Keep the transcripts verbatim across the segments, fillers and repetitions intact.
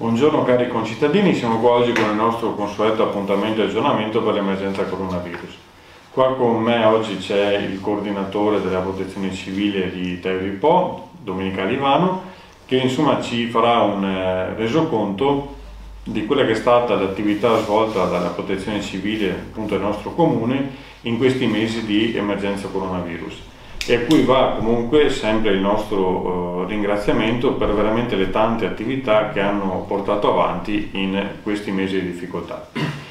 Buongiorno cari concittadini, siamo qua oggi con il nostro consueto appuntamento e aggiornamento per l'emergenza coronavirus. Qua con me oggi c'è il coordinatore della protezione civile di Italia di Po, Domenica Livano, che insomma ci farà un eh, resoconto di quella che è stata l'attività svolta dalla protezione civile appunto del nostro comune in questi mesi di emergenza coronavirus. E a cui va comunque sempre il nostro uh, ringraziamento per veramente le tante attività che hanno portato avanti in questi mesi di difficoltà.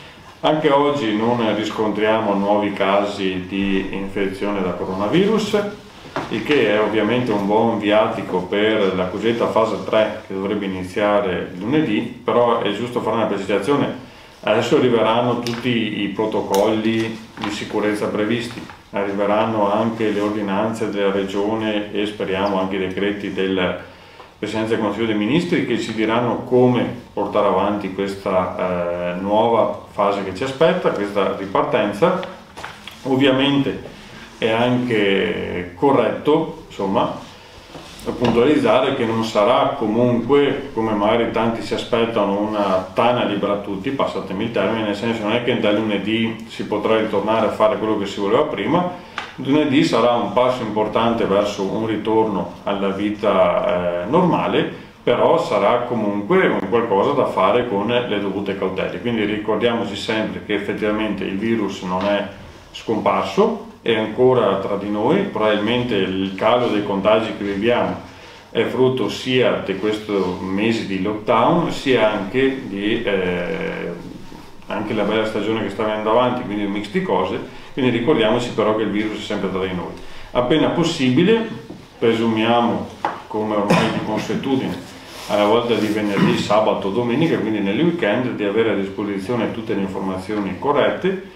Anche oggi non riscontriamo nuovi casi di infezione da coronavirus, il che è ovviamente un buon viatico per la cosiddetta fase tre che dovrebbe iniziare lunedì, però è giusto fare una precisazione. Adesso arriveranno tutti i protocolli di sicurezza previsti, arriveranno anche le ordinanze della Regione e speriamo anche i decreti del Presidente del Consiglio dei Ministri che ci diranno come portare avanti questa eh, nuova fase che ci aspetta, questa ripartenza. Ovviamente è anche corretto, insomma, puntualizzare che non sarà comunque, come magari tanti si aspettano, una tana libera a tutti, passatemi il termine, nel senso non è che da lunedì si potrà ritornare a fare quello che si voleva prima. Lunedì sarà un passo importante verso un ritorno alla vita eh, normale, però sarà comunque un qualcosa da fare con le dovute cautele, quindi ricordiamoci sempre che effettivamente il virus non è scomparso, è ancora tra di noi, probabilmente il calo dei contagi che viviamo è frutto sia di questo mese di lockdown, sia anche di eh, anche la bella stagione che sta venendo avanti, quindi un mix di cose, quindi ricordiamoci però che il virus è sempre tra di noi. Appena possibile, presumiamo, come ormai di consuetudine, alla volta di venerdì, sabato, domenica, quindi nel weekend, di avere a disposizione tutte le informazioni corrette.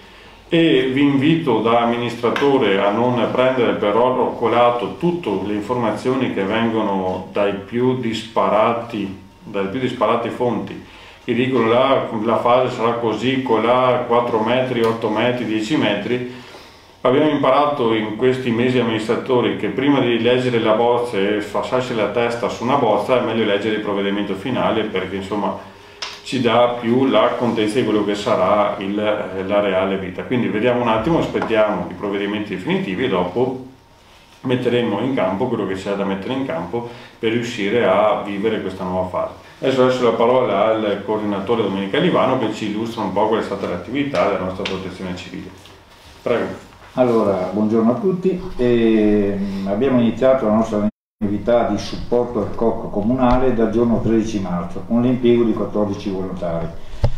E vi invito da amministratore a non prendere per oro colato tutte le informazioni che vengono dai più disparati, dalle più disparate fonti, che dicono la, la fase sarà così, colà, quattro metri, otto metri, dieci metri. Abbiamo imparato in questi mesi amministratori che prima di leggere la bozza e sfassarsi la testa su una bozza è meglio leggere il provvedimento finale, perché insomma ci dà più la contezza di quello che sarà il, la reale vita. Quindi vediamo un attimo, aspettiamo i provvedimenti definitivi e dopo metteremo in campo quello che c'è da mettere in campo per riuscire a vivere questa nuova fase. Adesso lascio la parola al coordinatore Domenica Livano che ci illustra un po' qual è stata l'attività della nostra protezione civile. Prego. Allora, buongiorno a tutti. E abbiamo iniziato la nostra attività di supporto al C O C comunale dal giorno tredici marzo con l'impiego di quattordici volontari.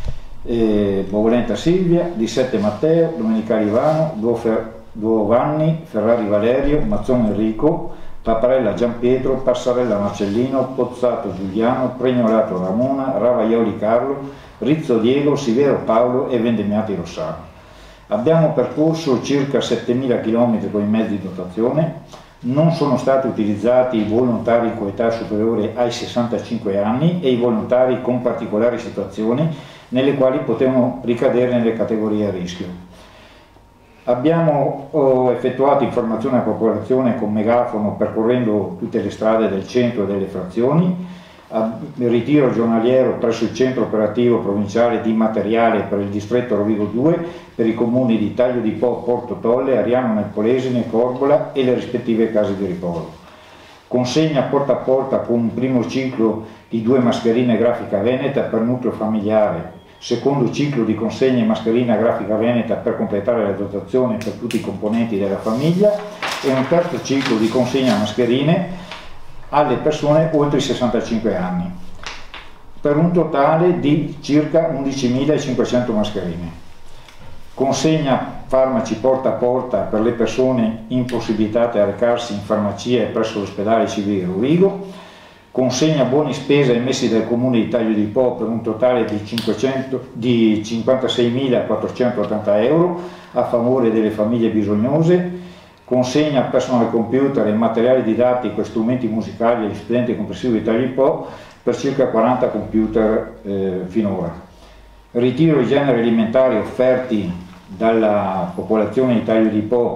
Eh, Bovolenta Silvia, Di Sette Matteo, Domenica Livano, Duovanni, Ferrari Valerio, Mazzone Enrico, Paparella Gianpietro, Passarella Marcellino, Pozzato Giuliano, Pregnolato Ramona, Ravaioli Carlo, Rizzo Diego, Sivero Paolo e Vendemiati Rossano. Abbiamo percorso circa settemila chilometri con i mezzi di dotazione. Non sono stati utilizzati i volontari con età superiore ai sessantacinque anni e i volontari con particolari situazioni nelle quali potevano ricadere nelle categorie a rischio. Abbiamo oh, effettuato informazione alla popolazione con megafono percorrendo tutte le strade del centro e delle frazioni, il ritiro giornaliero presso il centro operativo provinciale di materiale per il distretto Rovigo due per i comuni di Taglio di Po, Porto Tolle, Ariano nel Polesine, Corbola e le rispettive case di riposo. Consegna porta a porta con un primo ciclo di due mascherine grafica veneta per nucleo familiare, secondo ciclo di consegne mascherina grafica veneta per completare la dotazione per tutti i componenti della famiglia e un terzo ciclo di consegna mascherine alle persone oltre i sessantacinque anni, per un totale di circa undicimilacinquecento mascherine. Consegna farmaci porta a porta per le persone impossibilitate a recarsi in farmacia e presso l'ospedale civile Rovigo. Consegna buoni spesa emessi dal comune di Taglio di Po per un totale di, di cinquantaseimilaquattrocentottanta euro a favore delle famiglie bisognose. Consegna personal computer e materiale didattico e strumenti musicali agli studenti comprensivi di Taglio di Po per circa quaranta computer eh, finora. Ritiro di generi alimentari offerti dalla popolazione di Taglio di Po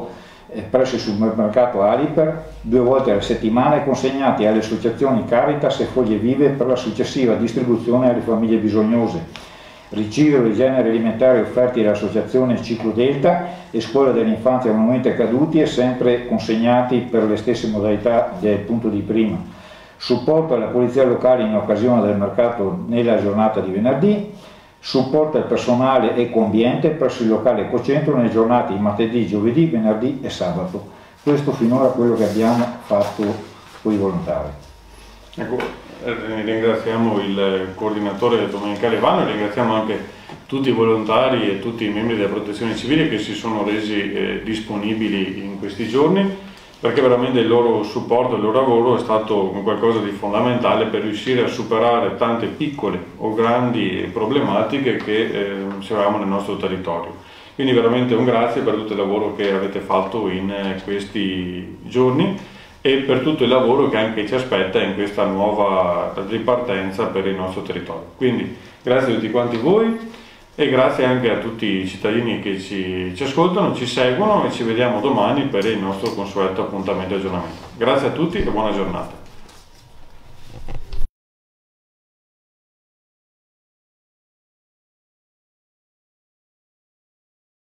eh, presso il supermercato Aliper, due volte alla settimana, consegnati alle associazioni Caritas e Foglie Vive per la successiva distribuzione alle famiglie bisognose. Riciclo dei generi alimentari offerti dall'associazione Ciclo Delta e Scuola dell'Infanzia Monumenti Accaduti e sempre consegnati per le stesse modalità del punto di prima. Supporto alla polizia locale in occasione del mercato nella giornata di venerdì. Supporto al personale ecoambiente presso il locale Ecocentro nelle giornate di martedì, giovedì, venerdì e sabato. Questo finora è quello che abbiamo fatto con i volontari. Ecco. Ringraziamo il coordinatore domenicale Ivano e ringraziamo anche tutti i volontari e tutti i membri della Protezione Civile che si sono resi eh, disponibili in questi giorni, perché veramente il loro supporto, il loro lavoro è stato qualcosa di fondamentale per riuscire a superare tante piccole o grandi problematiche che eh, osserviamo nel nostro territorio. Quindi veramente un grazie per tutto il lavoro che avete fatto in eh, questi giorni e per tutto il lavoro che anche ci aspetta in questa nuova ripartenza per il nostro territorio. Quindi grazie a tutti quanti voi e grazie anche a tutti i cittadini che ci, ci ascoltano, ci seguono e ci vediamo domani per il nostro consueto appuntamento e aggiornamento. Grazie a tutti e buona giornata.